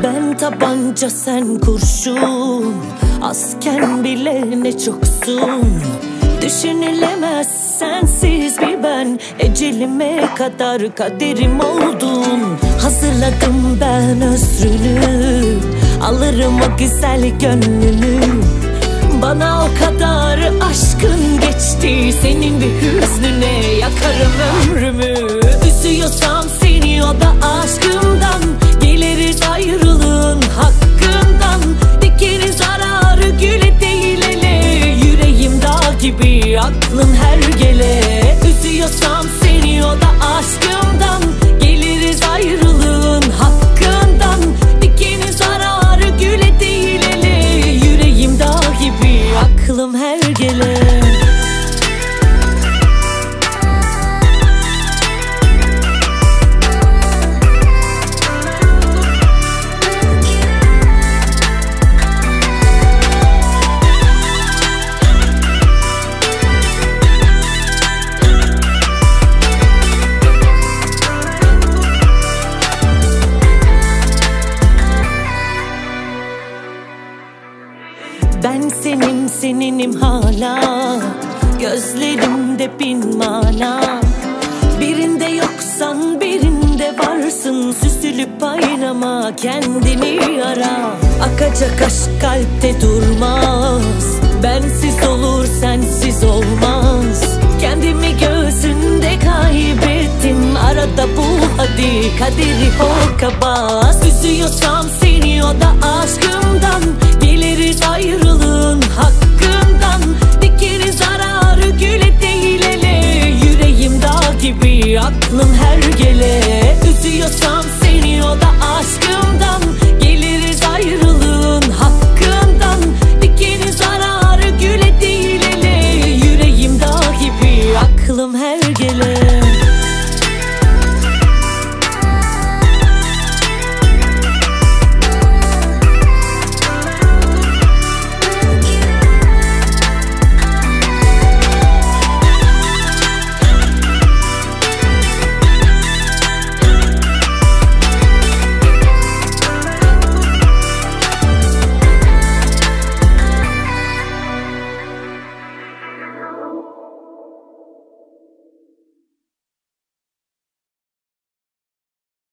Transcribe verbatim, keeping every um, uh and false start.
Ben tabanca sen kurşun, azken bile ne çoksun. Düşünülemez sensiz bir ben, ecelime kadar kaderim oldun. Hazırladım ben özrünü, alırım o güzel gönlünü. Bana o kadar aşkın geçti, senin bir hüznüne yakarım ömrümü. Üzüyorsam seni o da aşkımdan, geliriz ayrılığın hakkından. Dikeriz zararı güle değil ele, yüreğim dağ gibi aklım her gele. Üzüyorsam seni o da aşkımdan, geliriz ayrılığın hakkından. Dikeriz zararı güle değil ele, yüreğim dağ gibi aklım her gele. Ben senin seninim hala, gözlerimde bin mana. Birinde yoksan birinde varsın, süzülüp aynama kendini ara. Akacak aşk kalpte durmaz, bensiz olur sensiz olmaz. Kendimi gözünde kaybettim, arada bu hadi kaderi hokkabaz. Üzüyorsam seni o da aşkımdan, geliriz ayrı